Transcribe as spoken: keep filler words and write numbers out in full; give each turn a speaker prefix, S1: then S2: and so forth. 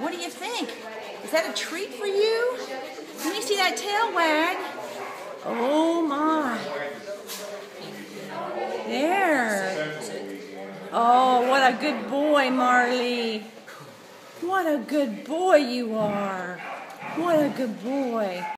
S1: What do you think? Is that a treat for you? Let me see that tail wag. Oh my. There. Oh, what a good boy, Marley. What a good boy you are. What a good boy.